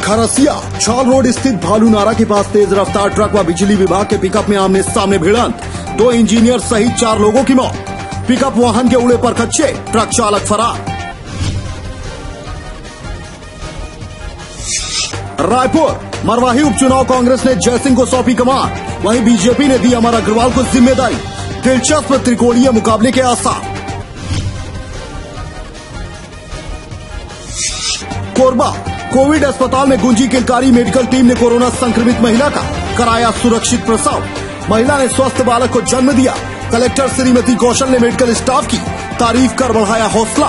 खरसिया छाल रोड स्थित भालू नारा के पास तेज रफ्तार ट्रक व बिजली विभाग के पिकअप में आमने सामने भिड़ंत, 2 इंजीनियर सहित 4 लोगों की मौत। पिकअप वाहन के उड़े पर खच्चे, ट्रक चालक फरार। रायपुर मरवाही उपचुनाव कांग्रेस ने जयसिंह को सौंपी कमान, वहीं बीजेपी ने दी अमर अग्रवाल को जिम्मेदारी। दिलचस्प त्रिकोणीय मुकाबले के आसार। कोरबा कोविड अस्पताल में गूंजी किलकारी, मेडिकल टीम ने कोरोना संक्रमित महिला का कराया सुरक्षित प्रसव। महिला ने स्वस्थ बालक को जन्म दिया। कलेक्टर श्रीमती कौशल ने मेडिकल स्टाफ की तारीफ कर बढ़ाया हौसला।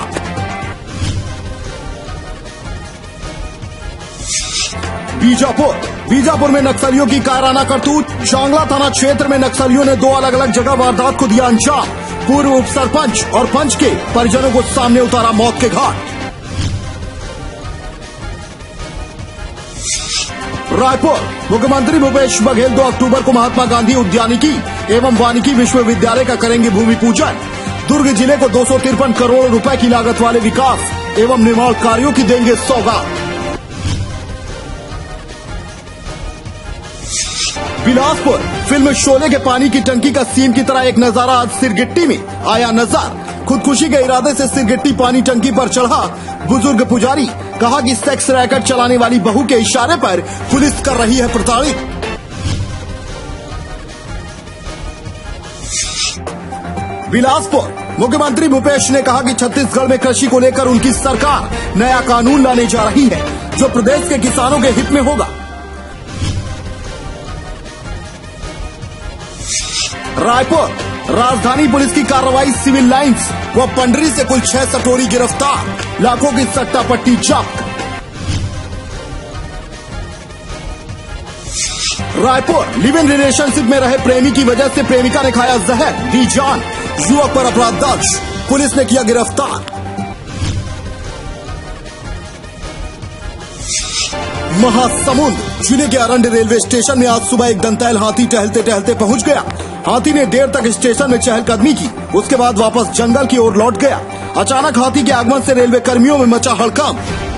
बीजापुर में नक्सलियों की कायराना करतूत। चांगला थाना क्षेत्र में नक्सलियों ने 2 अलग अलग जगह वारदात को दिया अंजाम। पूर्व उप सरपंच और पंच के परिजनों को सामने उतारा मौत के घाट। रायपुर मुख्यमंत्री भूपेश बघेल 2 अक्टूबर को महात्मा गांधी उद्यानिकी एवं वानिकी विश्वविद्यालय का करेंगे भूमि पूजन। दुर्ग जिले को 253 करोड़ रुपए की लागत वाले विकास एवं निर्माण कार्यों की देंगे सौगात। बिलासपुर फिल्म शोले के पानी की टंकी का सीन की तरह एक नजारा आज सिरगिट्टी में आया नजर। खुदकुशी के इरादे से सिरगिट्टी पानी टंकी पर चढ़ा बुजुर्ग पुजारी, कहा कि सेक्स रैकेट चलाने वाली बहू के इशारे पर पुलिस कर रही है प्रताड़ित। बिलासपुर मुख्यमंत्री भूपेश ने कहा कि छत्तीसगढ़ में कृषि को लेकर उनकी सरकार नया कानून लाने जा रही है, जो प्रदेश के किसानों के हित में होगा। रायपुर राजधानी पुलिस की कार्रवाई, सिविल लाइंस व पंडरी से कुल 6 सटोरी गिरफ्तार, लाखों की सट्टा पट्टी जब्त। रायपुर लिव इन रिलेशनशिप में रहे प्रेमी की वजह से प्रेमिका ने खाया जहर, दी जान। युवक पर अपराध दर्ज, पुलिस ने किया गिरफ्तार। महासमुंद जिले के अरंड रेलवे स्टेशन में आज सुबह एक दंतैल हाथी टहलते टहलते पहुंच गया। हाथी ने देर तक स्टेशन में चहलकदमी की, उसके बाद वापस जंगल की ओर लौट गया। अचानक हाथी के आगमन से रेलवे कर्मियों में मचा हड़कंप।